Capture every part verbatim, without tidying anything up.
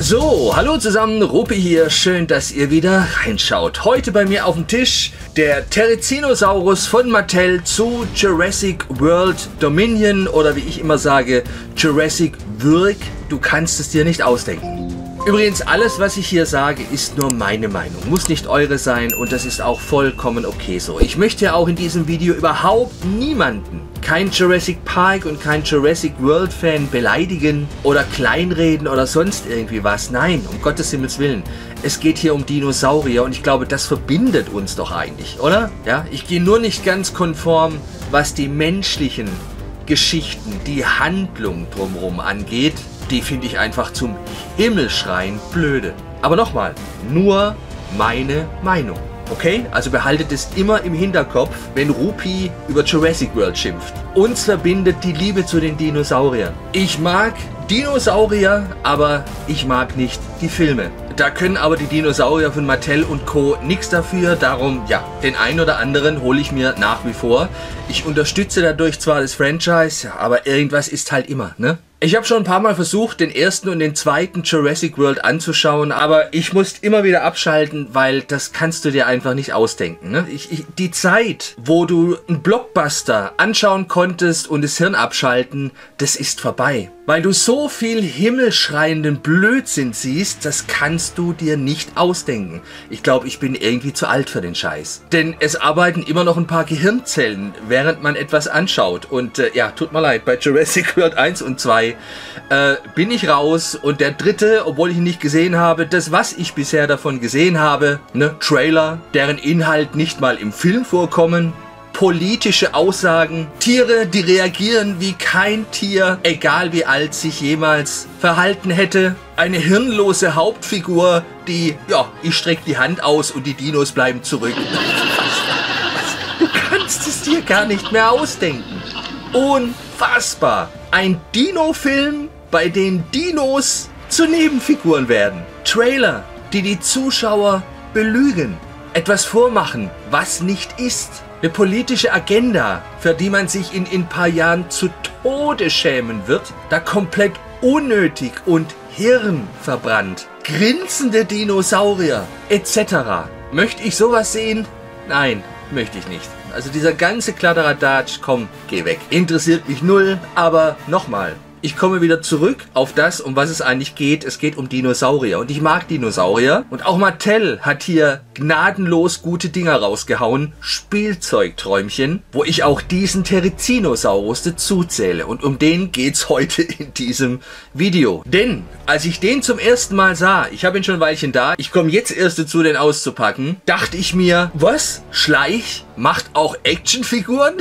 So, hallo zusammen, Rupi hier, schön, dass ihr wieder reinschaut. Heute bei mir auf dem Tisch der Therizinosaurus von Mattel zu Jurassic World Dominion oder wie ich immer sage, Jurassic World. Du kannst es dir nicht ausdenken. Übrigens, alles was ich hier sage, ist nur meine Meinung, muss nicht eure sein und das ist auch vollkommen okay so. Ich möchte ja auch in diesem Video überhaupt niemanden, kein Jurassic Park und kein Jurassic World Fan beleidigen oder kleinreden oder sonst irgendwie was. Nein, um Gottes Himmels Willen. Es geht hier um Dinosaurier und ich glaube, das verbindet uns doch eigentlich, oder? Ja, ich gehe nur nicht ganz konform, was die menschlichen Geschichten, die Handlung drumherum angeht. Die finde ich einfach zum Himmelschreien blöde. Aber nochmal, nur meine Meinung. Okay? Also behaltet es immer im Hinterkopf, wenn Rupi über Jurassic World schimpft. Uns verbindet die Liebe zu den Dinosauriern. Ich mag Dinosaurier, aber ich mag nicht die Filme. Da können aber die Dinosaurier von Mattel und Co. nichts dafür. Darum, ja, den einen oder anderen hole ich mir nach wie vor. Ich unterstütze dadurch zwar das Franchise, aber irgendwas ist halt immer, ne? Ich habe schon ein paar Mal versucht, den ersten und den zweiten Jurassic World anzuschauen, aber ich musste immer wieder abschalten, weil das kannst du dir einfach nicht ausdenken. Ne? Ich, ich, die Zeit, wo du einen Blockbuster anschauen konntest und das Hirn abschalten, das ist vorbei. Weil du so viel himmelschreienden Blödsinn siehst, das kannst du dir nicht ausdenken. Ich glaube, ich bin irgendwie zu alt für den Scheiß. Denn es arbeiten immer noch ein paar Gehirnzellen, während man etwas anschaut. Und äh, ja, tut mir leid, bei Jurassic World eins und zwei äh, bin ich raus. Und der dritte, obwohl ich ihn nicht gesehen habe, das, was ich bisher davon gesehen habe, ne, Trailer, deren Inhalt nicht mal im Film vorkommen, politische Aussagen, Tiere, die reagieren wie kein Tier, egal wie alt sich jemals verhalten hätte. Eine hirnlose Hauptfigur, die, ja, ich strecke die Hand aus und die Dinos bleiben zurück. Du kannst es dir gar nicht mehr ausdenken. Unfassbar. Ein Dino-Film, bei dem Dinos zu Nebenfiguren werden. Trailer, die die Zuschauer belügen. Etwas vormachen, was nicht ist. Eine politische Agenda, für die man sich in ein paar Jahren zu Tode schämen wird, da komplett unnötig und hirnverbrannt. Grinsende Dinosaurier et cetera. Möchte ich sowas sehen? Nein, möchte ich nicht. Also dieser ganze Kladderadatsch, komm, geh weg. Interessiert mich null, aber nochmal. Ich komme wieder zurück auf das, um was es eigentlich geht. Es geht um Dinosaurier und ich mag Dinosaurier. Und auch Mattel hat hier gnadenlos gute Dinger rausgehauen. Spielzeugträumchen, wo ich auch diesen Therizinosaurus dazu zähle. Und um den geht's heute in diesem Video. Denn als ich den zum ersten Mal sah, ich habe ihn schon ein Weilchen da, ich komme jetzt erst dazu, den auszupacken, dachte ich mir, was? Schleich macht auch Actionfiguren?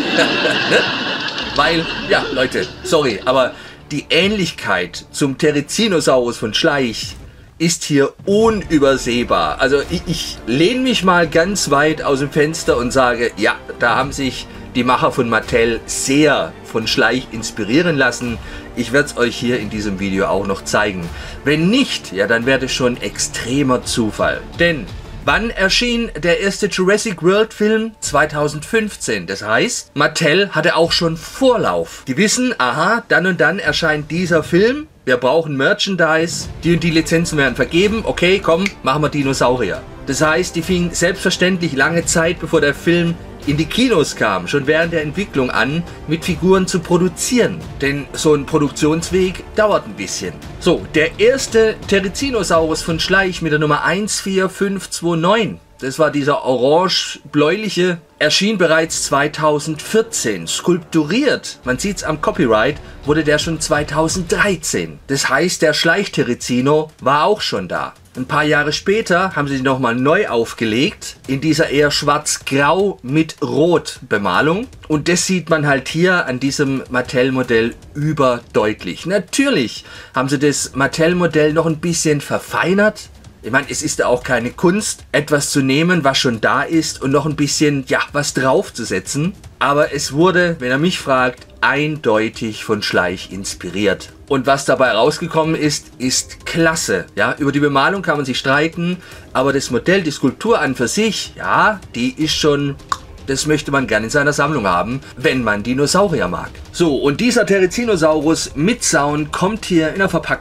Weil, ja, Leute, sorry, aber die Ähnlichkeit zum Therizinosaurus von Schleich ist hier unübersehbar. Also ich, ich lehne mich mal ganz weit aus dem Fenster und sage, ja, da haben sich die Macher von Mattel sehr von Schleich inspirieren lassen. Ich werde es euch hier in diesem Video auch noch zeigen. Wenn nicht, ja, dann wäre das schon extremer Zufall. Denn wann erschien der erste Jurassic World Film? zweitausendfünfzehn. Das heißt, Mattel hatte auch schon Vorlauf. Die wissen, aha, dann und dann erscheint dieser Film. Wir brauchen Merchandise. Die und die Lizenzen werden vergeben. Okay, komm, machen wir Dinosaurier. Das heißt, die fingen selbstverständlich lange Zeit, bevor der Film in die Kinos kam, schon während der Entwicklung an, mit Figuren zu produzieren. Denn so ein Produktionsweg dauert ein bisschen. So, der erste Therizinosaurus von Schleich mit der Nummer eins vier fünf zwei neun, das war dieser orange-bläuliche, erschien bereits zweitausendvierzehn. Skulpturiert, man sieht es am Copyright, wurde der schon zweitausenddreizehn. Das heißt, der Schleich-Therizino war auch schon da. Ein paar Jahre später haben sie ihn nochmal neu aufgelegt, in dieser eher schwarz-grau mit rot Bemalung. Und das sieht man halt hier an diesem Mattel-Modell überdeutlich. Natürlich haben sie das Mattel-Modell noch ein bisschen verfeinert. Ich meine, es ist ja auch keine Kunst, etwas zu nehmen, was schon da ist und noch ein bisschen, ja, was draufzusetzen. Aber es wurde, wenn er mich fragt, eindeutig von Schleich inspiriert. Und was dabei rausgekommen ist, ist klasse. Ja, über die Bemalung kann man sich streiten, aber das Modell, die Skulptur an für sich, ja, die ist schon, das möchte man gerne in seiner Sammlung haben, wenn man Dinosaurier mag. So, und dieser Therizinosaurus mit Zaun kommt hier in der Verpackung.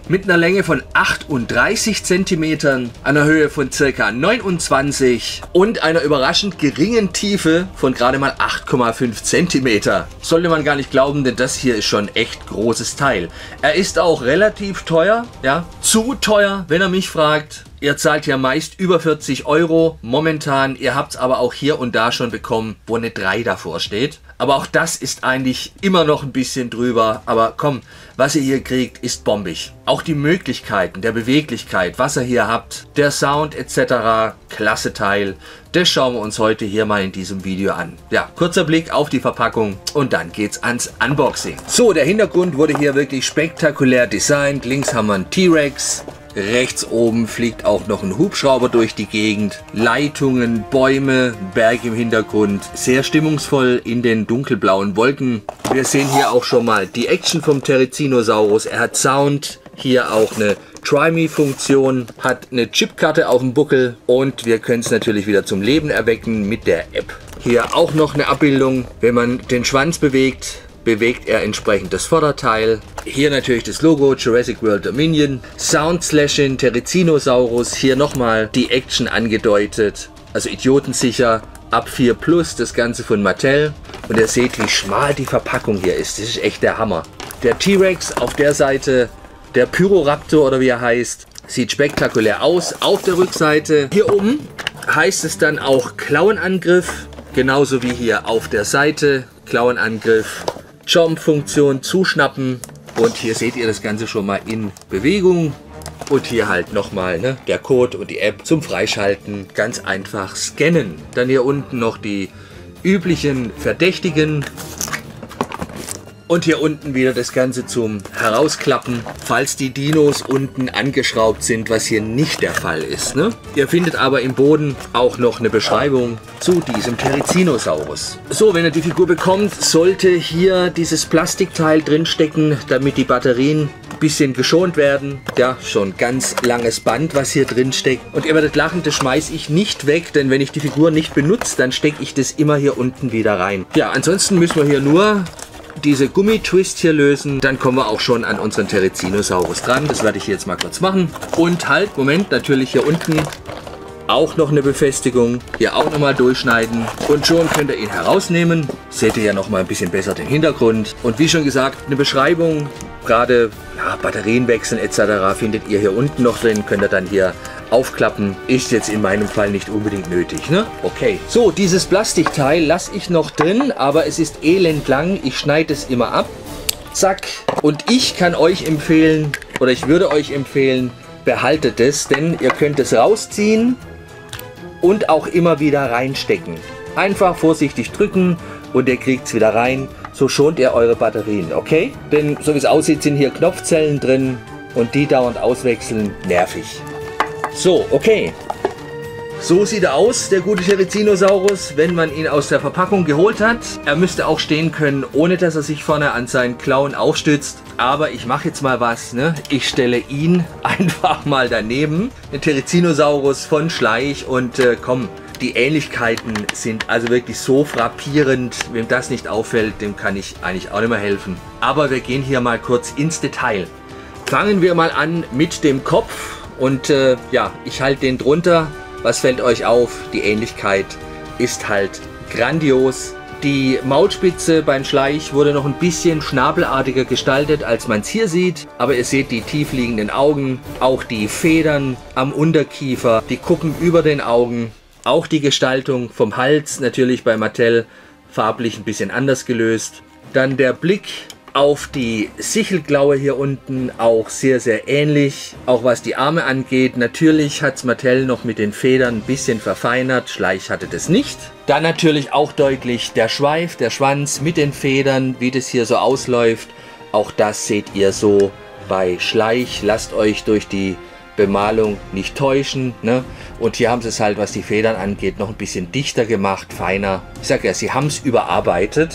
mit einer Länge von achtunddreißig Zentimetern, einer Höhe von ca. neunundzwanzig und einer überraschend geringen Tiefe von gerade mal acht Komma fünf Zentimeter. Sollte man gar nicht glauben, denn das hier ist schon ein echt großes Teil. Er ist auch relativ teuer, ja, zu teuer, wenn ihr mich fragt. Ihr zahlt ja meist über vierzig Euro momentan. Ihr habt es aber auch hier und da schon bekommen, wo eine drei davor steht. Aber auch das ist eigentlich immer noch ein bisschen drüber. Aber komm, was ihr hier kriegt, ist bombig. Auch die Möglichkeiten der Beweglichkeit, was ihr hier habt, der Sound et cetera. Klasse Teil. Das schauen wir uns heute hier mal in diesem Video an. Ja, kurzer Blick auf die Verpackung und dann geht's ans Unboxing. So, der Hintergrund wurde hier wirklich spektakulär designt. Links haben wir einen T-Rex. Rechts oben fliegt auch noch ein Hubschrauber durch die Gegend. Leitungen, Bäume, Berg im Hintergrund. Sehr stimmungsvoll in den dunkelblauen Wolken. Wir sehen hier auch schon mal die Action vom Therizinosaurus. Er hat Sound, hier auch eine Try-Me-Funktion, hat eine Chipkarte auf dem Buckel und wir können es natürlich wieder zum Leben erwecken mit der App. Hier auch noch eine Abbildung, wenn man den Schwanz bewegt, bewegt er entsprechend das Vorderteil. Hier natürlich das Logo Jurassic World Dominion. Sound Slashing Therizinosaurus. Hier nochmal die Action angedeutet. Also idiotensicher. Ab vier plus, das Ganze von Mattel. Und ihr seht, wie schmal die Verpackung hier ist. Das ist echt der Hammer. Der T-Rex auf der Seite, der Pyroraptor oder wie er heißt, sieht spektakulär aus. Auf der Rückseite, hier oben, heißt es dann auch Klauenangriff. Genauso wie hier auf der Seite. Klauenangriff. Jump-Funktion, zuschnappen und hier seht ihr das Ganze schon mal in Bewegung und hier halt nochmal ne, der Code und die App zum Freischalten, ganz einfach scannen. Dann hier unten noch die üblichen Verdächtigen und hier unten wieder das Ganze zum Herausklappen, falls die Dinos unten angeschraubt sind, was hier nicht der Fall ist. Ne? Ihr findet aber im Boden auch noch eine Beschreibung zu diesem Therizinosaurus. So, wenn ihr die Figur bekommt, sollte hier dieses Plastikteil drin stecken, damit die Batterien ein bisschen geschont werden. Ja, schon ganz langes Band, was hier drin steckt. Und ihr werdet lachen, das schmeiße ich nicht weg, denn wenn ich die Figur nicht benutze, dann stecke ich das immer hier unten wieder rein. Ja, ansonsten müssen wir hier nur diese Gummitwist hier lösen, dann kommen wir auch schon an unseren Therizinosaurus dran. Das werde ich jetzt mal kurz machen. Und halt, Moment, natürlich hier unten auch noch eine Befestigung. Hier auch nochmal durchschneiden und schon könnt ihr ihn herausnehmen. Seht ihr ja noch mal ein bisschen besser den Hintergrund. Und wie schon gesagt, eine Beschreibung, gerade ja, Batterien wechseln et cetera findet ihr hier unten noch drin. Könnt ihr dann hier aufklappen. Ist jetzt in meinem Fall nicht unbedingt nötig, ne? Okay. So, dieses Plastikteil lasse ich noch drin, aber es ist elend lang. Ich schneide es immer ab. Zack. Und ich kann euch empfehlen, oder ich würde euch empfehlen, behaltet es, denn ihr könnt es rausziehen und auch immer wieder reinstecken. Einfach vorsichtig drücken und ihr kriegt es wieder rein. So schont ihr eure Batterien, okay? Denn so wie es aussieht, sind hier Knopfzellen drin und die dauernd auswechseln, nervig. So, okay. So sieht er aus, der gute Therizinosaurus, wenn man ihn aus der Verpackung geholt hat. Er müsste auch stehen können, ohne dass er sich vorne an seinen Klauen aufstützt. Aber ich mache jetzt mal was, ne? Ich stelle ihn einfach mal daneben. Ein Therizinosaurus von Schleich und äh, komm, die Ähnlichkeiten sind also wirklich so frappierend. Wem das nicht auffällt, dem kann ich eigentlich auch nicht mehr helfen. Aber wir gehen hier mal kurz ins Detail. Fangen wir mal an mit dem Kopf. Und äh, ja, ich halte den drunter. Was fällt euch auf? Die Ähnlichkeit ist halt grandios. Die Maulspitze beim Schleich wurde noch ein bisschen schnabelartiger gestaltet, als man es hier sieht. Aber ihr seht die tiefliegenden Augen, auch die Federn am Unterkiefer, die Kuppen über den Augen. Auch die Gestaltung vom Hals, natürlich bei Mattel farblich ein bisschen anders gelöst. Dann der Blick auf die Sichelklaue hier unten, auch sehr, sehr ähnlich. Auch was die Arme angeht, natürlich hat es Mattel noch mit den Federn ein bisschen verfeinert. Schleich hatte das nicht. Dann natürlich auch deutlich der Schweif, der Schwanz mit den Federn, wie das hier so ausläuft. Auch das seht ihr so bei Schleich. Lasst euch durch die Bemalung nicht täuschen, ne? Und hier haben sie es halt, was die Federn angeht, noch ein bisschen dichter gemacht, feiner. Ich sage ja, sie haben es überarbeitet.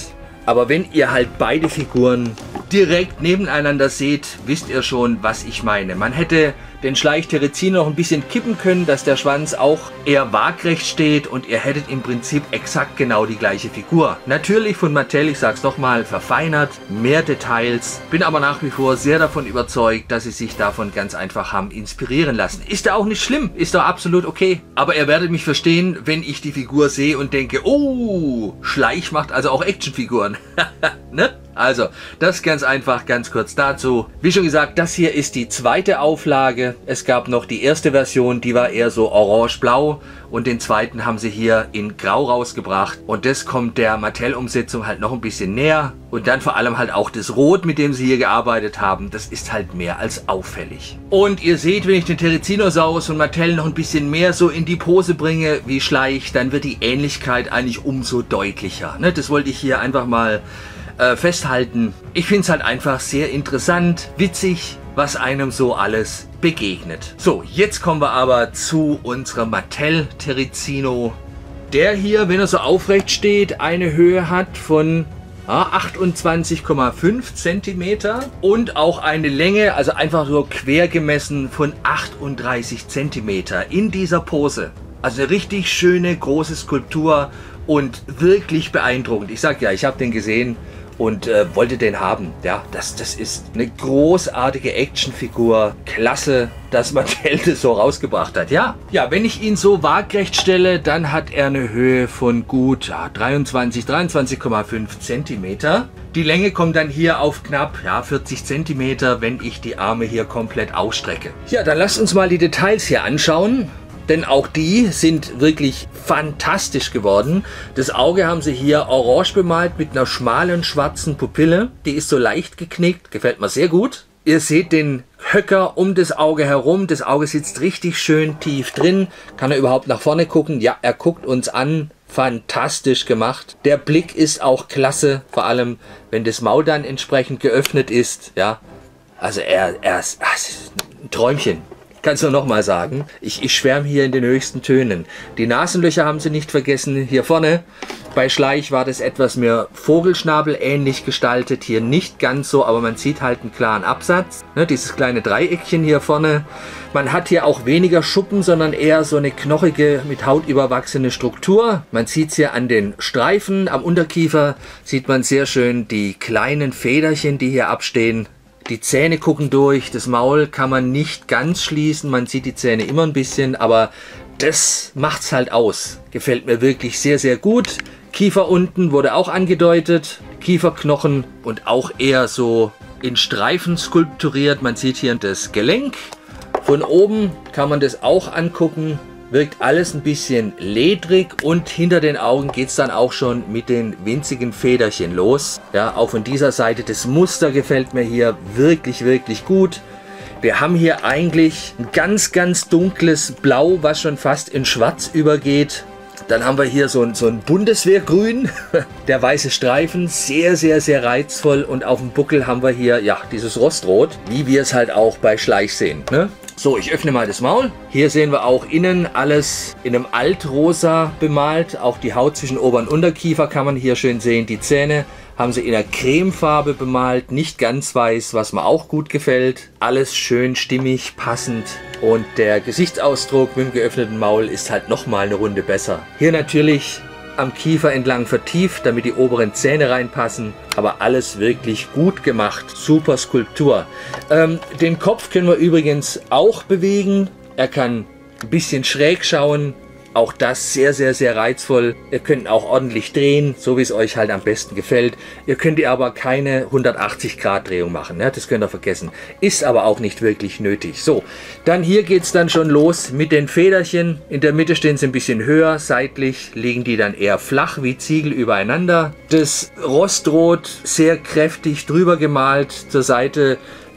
Aber wenn ihr halt beide Figuren direkt nebeneinander seht, wisst ihr schon, was ich meine. Man hätte den Schleich Terezino noch ein bisschen kippen können, dass der Schwanz auch eher waagrecht steht und ihr hättet im Prinzip exakt genau die gleiche Figur. Natürlich von Mattel, ich sag's nochmal, verfeinert, mehr Details. Bin aber nach wie vor sehr davon überzeugt, dass sie sich davon ganz einfach haben inspirieren lassen. Ist da auch nicht schlimm, ist doch absolut okay. Aber ihr werdet mich verstehen, wenn ich die Figur sehe und denke, oh, Schleich macht also auch Actionfiguren. Ne? Also, das ganz einfach, ganz kurz dazu. Wie schon gesagt, das hier ist die zweite Auflage. Es gab noch die erste Version, die war eher so orange-blau. Und den zweiten haben sie hier in grau rausgebracht. Und das kommt der Mattel-Umsetzung halt noch ein bisschen näher. Und dann vor allem halt auch das Rot, mit dem sie hier gearbeitet haben. Das ist halt mehr als auffällig. Und ihr seht, wenn ich den Therizinosaurus von Mattel noch ein bisschen mehr so in die Pose bringe wie Schleich, dann wird die Ähnlichkeit eigentlich umso deutlicher. Ne? Das wollte ich hier einfach mal äh, festhalten. Ich finde es halt einfach sehr interessant, witzig, was einem so alles begegnet. So, jetzt kommen wir aber zu unserem Mattel Therizino. Der hier, wenn er so aufrecht steht, eine Höhe hat von ja, achtundzwanzig Komma fünf Zentimeter und auch eine Länge, also einfach so quer gemessen, von achtunddreißig Zentimeter in dieser Pose. Also eine richtig schöne, große Skulptur und wirklich beeindruckend. Ich sag ja, ich habe den gesehen und äh, wollte den haben. Ja, das, das ist eine großartige Actionfigur. Klasse, dass Mattel das so rausgebracht hat. Ja, ja, wenn ich ihn so waagrecht stelle, dann hat er eine Höhe von gut ja, dreiundzwanzig, dreiundzwanzig Komma fünf Zentimeter. Die Länge kommt dann hier auf knapp ja, vierzig Zentimeter, wenn ich die Arme hier komplett ausstrecke. Ja, dann lasst uns mal die Details hier anschauen. Denn auch die sind wirklich fantastisch geworden. Das Auge haben sie hier orange bemalt mit einer schmalen schwarzen Pupille. Die ist so leicht geknickt, gefällt mir sehr gut. Ihr seht den Höcker um das Auge herum. Das Auge sitzt richtig schön tief drin. Kann er überhaupt nach vorne gucken? Ja, er guckt uns an. Fantastisch gemacht. Der Blick ist auch klasse, vor allem wenn das Maul dann entsprechend geöffnet ist. Ja, also er, er ist, ach, ist ein Träumchen. Kannst du noch mal sagen. Ich, ich schwärme hier in den höchsten Tönen. Die Nasenlöcher haben sie nicht vergessen. Hier vorne bei Schleich war das etwas mehr Vogelschnabel ähnlich gestaltet. Hier nicht ganz so, aber man sieht halt einen klaren Absatz. Ne, dieses kleine Dreieckchen hier vorne. Man hat hier auch weniger Schuppen, sondern eher so eine knochige, mit Haut überwachsene Struktur. Man sieht es hier an den Streifen. Am Unterkiefer sieht man sehr schön die kleinen Federchen, die hier abstehen. Die Zähne gucken durch, das Maul kann man nicht ganz schließen, man sieht die Zähne immer ein bisschen, aber das macht's halt aus. Gefällt mir wirklich sehr, sehr gut. Kiefer unten wurde auch angedeutet, Kieferknochen und auch eher so in Streifen skulpturiert. Man sieht hier das Gelenk. Von oben kann man das auch angucken. Wirkt alles ein bisschen ledrig und hinter den Augen geht es dann auch schon mit den winzigen Federchen los. Ja, auch von dieser Seite, das Muster gefällt mir hier wirklich, wirklich gut. Wir haben hier eigentlich ein ganz, ganz dunkles Blau, was schon fast in Schwarz übergeht. Dann haben wir hier so ein, so ein Bundeswehrgrün, der weiße Streifen, sehr, sehr, sehr reizvoll. Und auf dem Buckel haben wir hier ja dieses Rostrot, wie wir es halt auch bei Schleich sehen. Ne? So, ich öffne mal das Maul. Hier sehen wir auch innen alles in einem Altrosa bemalt. Auch die Haut zwischen Ober- und Unterkiefer kann man hier schön sehen. Die Zähne haben sie in einer Cremefarbe bemalt, nicht ganz weiß, was mir auch gut gefällt. Alles schön stimmig, passend. Und der Gesichtsausdruck mit dem geöffneten Maul ist halt nochmal eine Runde besser. Hier natürlich am Kiefer entlang vertieft, damit die oberen Zähne reinpassen. Aber alles wirklich gut gemacht. Super Skulptur. Ähm, den Kopf können wir übrigens auch bewegen. Er kann ein bisschen schräg schauen. Auch das sehr, sehr, sehr reizvoll. Ihr könnt auch ordentlich drehen, so wie es euch halt am besten gefällt. Ihr könnt ihr aber keine hundertachtzig Grad Drehung machen. Ne? Das könnt ihr vergessen. Ist aber auch nicht wirklich nötig. So, dann hier geht es dann schon los mit den Federchen. In der Mitte stehen sie ein bisschen höher. Seitlich liegen die dann eher flach wie Ziegel übereinander. Das Rostrot sehr kräftig drüber gemalt. Zur Seite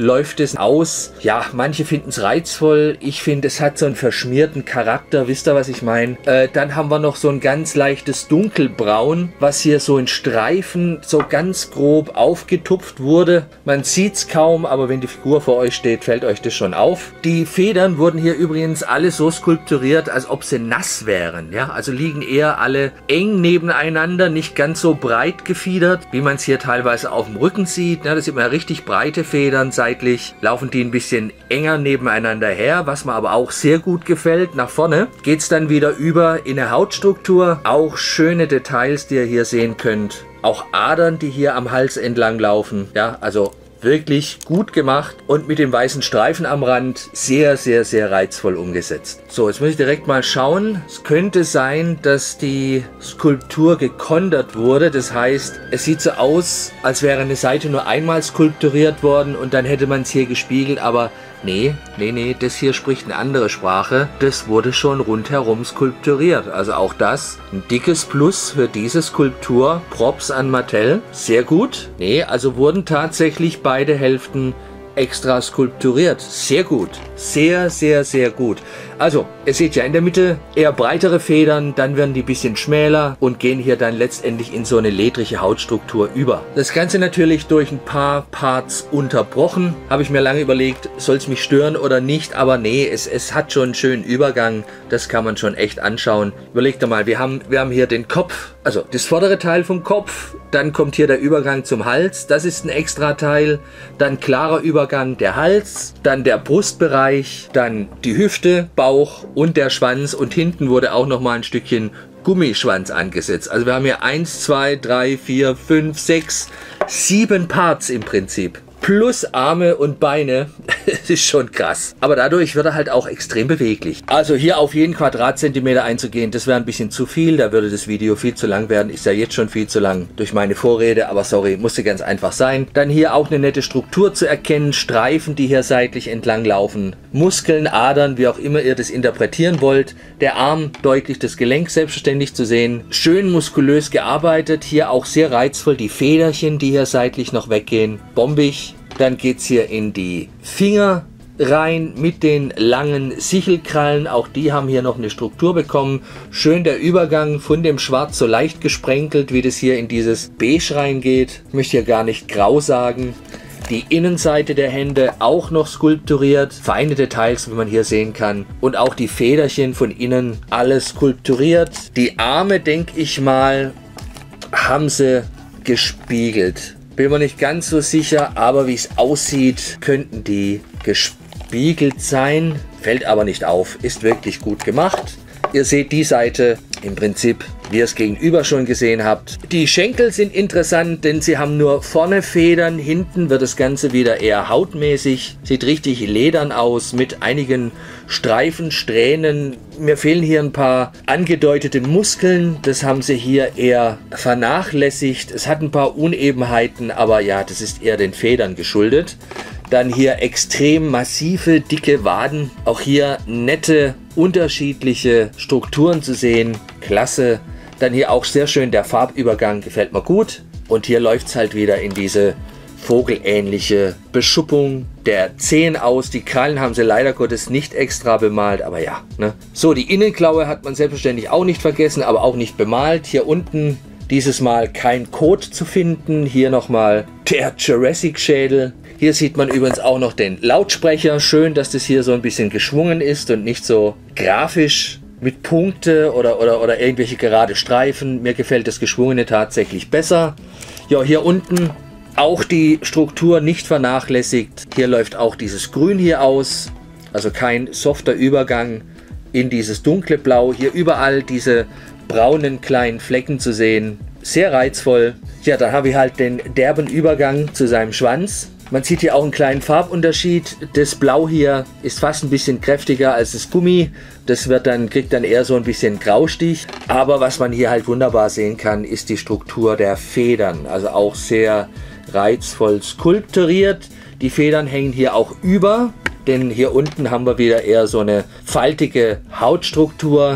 läuft es aus. Ja, manche finden es reizvoll. Ich finde, es hat so einen verschmierten Charakter. Wisst ihr, was ich meine? Äh, dann haben wir noch so ein ganz leichtes Dunkelbraun, was hier so in Streifen so ganz grob aufgetupft wurde. Man sieht es kaum, aber wenn die Figur vor euch steht, fällt euch das schon auf. Die Federn wurden hier übrigens alle so skulpturiert, als ob sie nass wären. Ja? Also liegen eher alle eng nebeneinander, nicht ganz so breit gefiedert, wie man es hier teilweise auf dem Rücken sieht. Ja, das sind immer richtig breite Federn. Seitlich laufen die ein bisschen enger nebeneinander her, was mir aber auch sehr gut gefällt. Nach vorne geht es dann wieder über in eine Hautstruktur. Auch schöne Details, die ihr hier sehen könnt. Auch Adern, die hier am Hals entlang laufen. Ja, also wirklich gut gemacht und mit dem weißen Streifen am Rand sehr, sehr, sehr reizvoll umgesetzt. So, jetzt muss ich direkt mal schauen. Es könnte sein, dass die Skulptur gekondert wurde. Das heißt, es sieht so aus, als wäre eine Seite nur einmal skulpturiert worden und dann hätte man es hier gespiegelt, aber nee, nee, nee, das hier spricht eine andere Sprache. Das wurde schon rundherum skulpturiert. Also auch das ein dickes Plus für diese Skulptur. Props an Mattel. Sehr gut. Nee, also wurden tatsächlich beide Hälften extra skulpturiert. Sehr gut. Sehr, sehr, sehr gut. Also, ihr seht ja in der Mitte eher breitere Federn, dann werden die ein bisschen schmäler und gehen hier dann letztendlich in so eine ledrige Hautstruktur über. Das Ganze natürlich durch ein paar Parts unterbrochen. Habe ich mir lange überlegt, soll es mich stören oder nicht, aber nee, es, es hat schon einen schönen Übergang. Das kann man schon echt anschauen. Überlegt mal, wir haben, wir haben hier den Kopf, also das vordere Teil vom Kopf, dann kommt hier der Übergang zum Hals, das ist ein extra Teil, dann klarer Übergang der Hals, dann der Brustbereich, dann die Hüfte, Bauch und der Schwanz und hinten wurde auch noch mal ein Stückchen Gummischwanz angesetzt. Also wir haben hier eins, zwei, drei, vier, fünf, sechs, sieben Parts im Prinzip. Plus Arme und Beine. Das ist schon krass. Aber dadurch wird er halt auch extrem beweglich. Also hier auf jeden Quadratzentimeter einzugehen, das wäre ein bisschen zu viel. Da würde das Video viel zu lang werden. Ist ja jetzt schon viel zu lang durch meine Vorrede. Aber sorry, musste ganz einfach sein. Dann hier auch eine nette Struktur zu erkennen. Streifen, die hier seitlich entlang laufen. Muskeln, Adern, wie auch immer ihr das interpretieren wollt. Der Arm, deutlich das Gelenk selbstverständlich zu sehen. Schön muskulös gearbeitet. Hier auch sehr reizvoll die Federchen, die hier seitlich noch weggehen. Bombig. Dann geht es hier in die Finger rein mit den langen Sichelkrallen. Auch die haben hier noch eine Struktur bekommen. Schön der Übergang von dem Schwarz so leicht gesprenkelt, wie das hier in dieses Beige reingeht. Ich möchte hier gar nicht grau sagen. Die Innenseite der Hände auch noch skulpturiert. Feine Details, wie man hier sehen kann. Und auch die Federchen von innen, alles skulpturiert. Die Arme, denke ich mal, haben sie gespiegelt. Bin mir nicht ganz so sicher, aber wie es aussieht, könnten die gespiegelt sein. Fällt aber nicht auf, ist wirklich gut gemacht. Ihr seht die Seite im Prinzip, wie ihr es gegenüber schon gesehen habt. Die Schenkel sind interessant, denn sie haben nur vorne Federn, hinten wird das Ganze wieder eher hautmäßig. Sieht richtig ledern aus mit einigen Streifen, Strähnen. Mir fehlen hier ein paar angedeutete Muskeln. Das haben sie hier eher vernachlässigt. Es hat ein paar Unebenheiten, aber ja, das ist eher den Federn geschuldet. Dann hier extrem massive, dicke Waden. Auch hier nette, unterschiedliche Strukturen zu sehen. Klasse. Dann hier auch sehr schön der Farbübergang, gefällt mir gut. Und hier läuft es halt wieder in diese vogelähnliche Beschuppung der Zehen aus. Die Krallen haben sie leider Gottes nicht extra bemalt, aber ja. Ne? So, die Innenklaue hat man selbstverständlich auch nicht vergessen, aber auch nicht bemalt. Hier unten dieses Mal kein Code zu finden. Hier nochmal der Jurassic-Schädel. Hier sieht man übrigens auch noch den Lautsprecher. Schön, dass das hier so ein bisschen geschwungen ist und nicht so grafisch mit Punkte oder, oder, oder irgendwelche gerade Streifen. Mir gefällt das Geschwungene tatsächlich besser. Ja, hier unten auch die Struktur nicht vernachlässigt. Hier läuft auch dieses Grün hier aus. Also kein softer Übergang in dieses dunkle Blau. Hier überall diese braunen kleinen Flecken zu sehen. Sehr reizvoll. Ja, dann habe ich halt den derben Übergang zu seinem Schwanz. Man sieht hier auch einen kleinen Farbunterschied. Das Blau hier ist fast ein bisschen kräftiger als das Gummi. Das wird dann, kriegt dann eher so ein bisschen Graustich. Aber was man hier halt wunderbar sehen kann, ist die Struktur der Federn. Also auch sehr reizvoll skulpturiert. Die Federn hängen hier auch über, denn hier unten haben wir wieder eher so eine faltige Hautstruktur.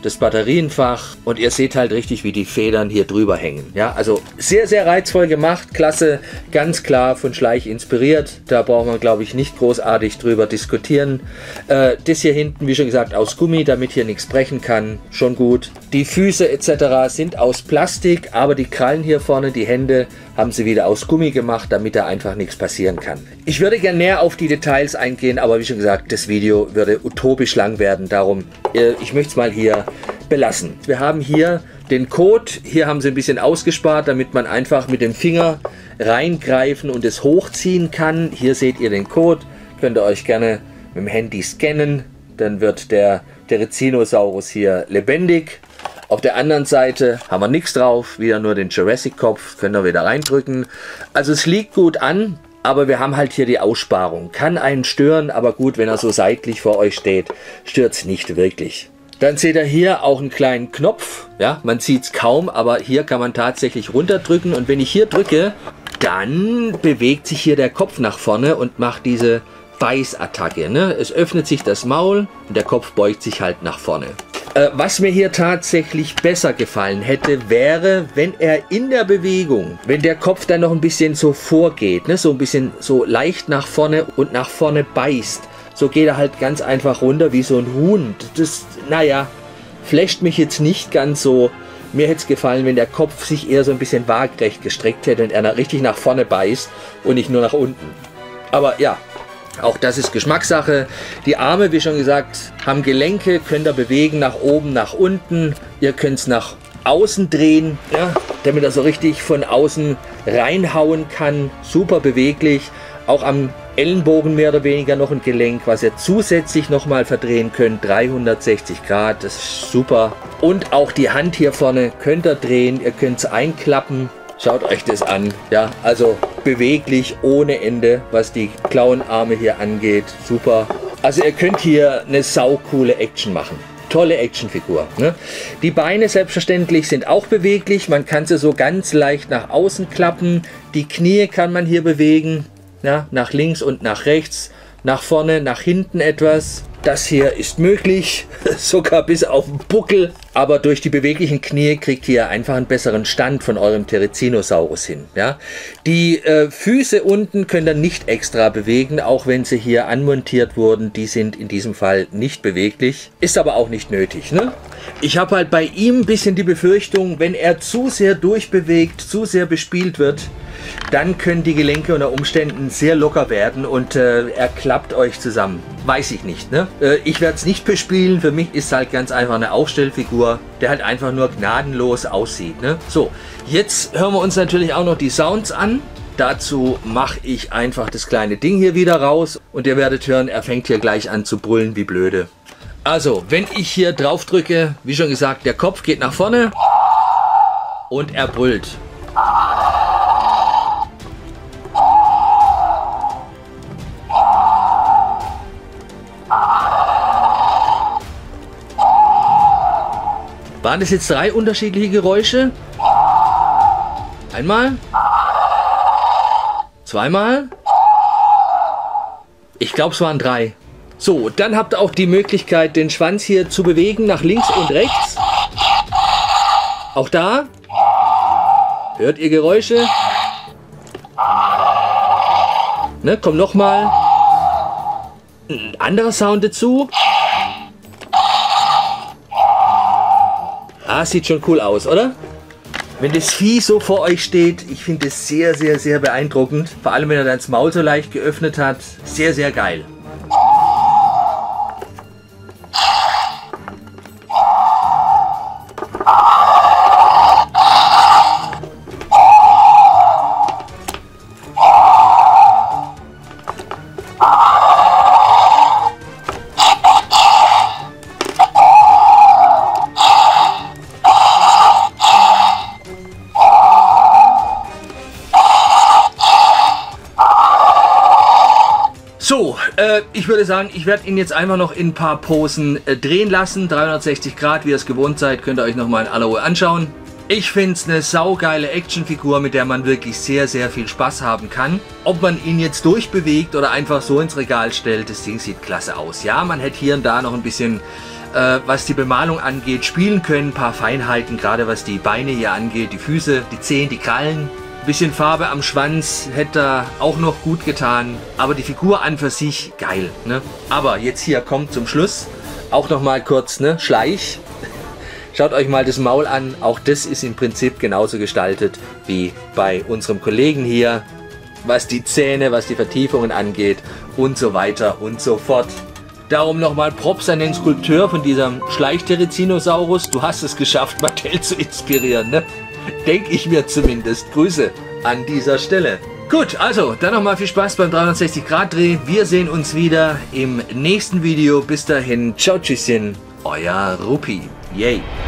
das Batterienfach und ihr seht halt richtig, wie die Federn hier drüber hängen. Ja, also sehr, sehr reizvoll gemacht, klasse, ganz klar von Schleich inspiriert. Da braucht man, glaube ich, nicht großartig drüber diskutieren. Äh, das hier hinten, wie schon gesagt, aus Gummi, damit hier nichts brechen kann, schon gut. Die Füße et cetera sind aus Plastik, aber die Krallen hier vorne, die Hände, haben sie wieder aus Gummi gemacht, damit da einfach nichts passieren kann. Ich würde gerne näher auf die Details eingehen, aber wie schon gesagt, das Video würde utopisch lang werden. Darum, äh, ich möchte es mal hier belassen. Wir haben hier den Code. Hier haben sie ein bisschen ausgespart, damit man einfach mit dem Finger reingreifen und es hochziehen kann. Hier seht ihr den Code. Könnt ihr euch gerne mit dem Handy scannen. Dann wird der Therizinosaurus hier lebendig. Auf der anderen Seite haben wir nichts drauf, wieder nur den Jurassic-Kopf, könnt ihr wieder reindrücken. Also es liegt gut an, aber wir haben halt hier die Aussparung. Kann einen stören, aber gut, wenn er so seitlich vor euch steht, stört es nicht wirklich. Dann seht ihr hier auch einen kleinen Knopf. Ja, man sieht es kaum, aber hier kann man tatsächlich runterdrücken. Und wenn ich hier drücke, dann bewegt sich hier der Kopf nach vorne und macht diese Beißattacke. Ne? Es öffnet sich das Maul und der Kopf beugt sich halt nach vorne. Äh, was mir hier tatsächlich besser gefallen hätte, wäre, wenn er in der Bewegung, wenn der Kopf dann noch ein bisschen so vorgeht, ne? So ein bisschen so leicht nach vorne und nach vorne beißt. So geht er halt ganz einfach runter wie so ein Huhn. Das, naja, flasht mich jetzt nicht ganz so. Mir hätte es gefallen, wenn der Kopf sich eher so ein bisschen waagrecht gestreckt hätte und er richtig nach vorne beißt und nicht nur nach unten. Aber ja, auch das ist Geschmackssache. Die Arme, wie schon gesagt, haben Gelenke, könnt ihr bewegen nach oben, nach unten. Ihr könnt es nach außen drehen, ja, damit er so richtig von außen reinhauen kann. Super beweglich. Auch am Ellenbogen mehr oder weniger noch ein Gelenk, was ihr zusätzlich nochmal verdrehen könnt. dreihundertsechzig Grad, das ist super. Und auch die Hand hier vorne könnt ihr drehen. Ihr könnt es einklappen. Schaut euch das an. Ja, also beweglich ohne Ende, was die Klauenarme hier angeht. Super. Also ihr könnt hier eine saucoole Action machen. Tolle Actionfigur. Ne? Die Beine selbstverständlich sind auch beweglich. Man kann sie so ganz leicht nach außen klappen. Die Knie kann man hier bewegen. Ja, nach links und nach rechts. Nach vorne, nach hinten etwas. Das hier ist möglich, sogar bis auf den Buckel. Aber durch die beweglichen Knie kriegt ihr einfach einen besseren Stand von eurem Therizinosaurus hin. Ja? Die äh, Füße unten könnt ihr nicht extra bewegen, auch wenn sie hier anmontiert wurden. Die sind in diesem Fall nicht beweglich. Ist aber auch nicht nötig. Ne? Ich habe halt bei ihm ein bisschen die Befürchtung, wenn er zu sehr durchbewegt, zu sehr bespielt wird, dann können die Gelenke unter Umständen sehr locker werden und äh, er klappt euch zusammen. Weiß ich nicht. Ne? Äh, ich werde es nicht bespielen. Für mich ist es halt ganz einfach eine Aufstellfigur, der halt einfach nur gnadenlos aussieht. Ne? So, jetzt hören wir uns natürlich auch noch die Sounds an. Dazu mache ich einfach das kleine Ding hier wieder raus und ihr werdet hören, er fängt hier gleich an zu brüllen wie blöde. Also, wenn ich hier drauf drücke, wie schon gesagt, der Kopf geht nach vorne und er brüllt. Waren das jetzt drei unterschiedliche Geräusche? Einmal? Zweimal? Ich glaube, es waren drei. So, dann habt ihr auch die Möglichkeit, den Schwanz hier zu bewegen nach links und rechts. Auch da. Hört ihr Geräusche? Ne, komm nochmal. Ein anderer Sound dazu. Ah, sieht schon cool aus, oder? Wenn das Vieh so vor euch steht, ich finde es sehr, sehr, sehr beeindruckend. Vor allem, wenn er dann das Maul so leicht geöffnet hat. Sehr, sehr geil. So, äh, ich würde sagen, ich werde ihn jetzt einfach noch in ein paar Posen äh, drehen lassen. dreihundertsechzig Grad, wie ihr es gewohnt seid, könnt ihr euch nochmal in aller Ruhe anschauen. Ich finde es eine saugeile Actionfigur, mit der man wirklich sehr, sehr viel Spaß haben kann. Ob man ihn jetzt durchbewegt oder einfach so ins Regal stellt, das Ding sieht klasse aus. Ja, man hätte hier und da noch ein bisschen, äh, was die Bemalung angeht, spielen können. Ein paar Feinheiten, gerade was die Beine hier angeht, die Füße, die Zehen, die Krallen. Ein bisschen Farbe am Schwanz hätte da auch noch gut getan. Aber die Figur an für sich, geil. Ne? Aber jetzt hier kommt zum Schluss auch noch mal kurz, ne, Schleich. Schaut euch mal das Maul an, auch das ist im Prinzip genauso gestaltet wie bei unserem Kollegen hier, was die Zähne, was die Vertiefungen angeht und so weiter und so fort. Darum nochmal Props an den Skulpteur von diesem Schleich-Therizinosaurus. Du hast es geschafft, Mattel zu inspirieren, ne? Denke ich mir zumindest. Grüße an dieser Stelle. Gut, also dann nochmal viel Spaß beim dreihundertsechzig Grad Dreh. Wir sehen uns wieder im nächsten Video. Bis dahin, ciao, tschüsschen, euer Ruppi. Yay!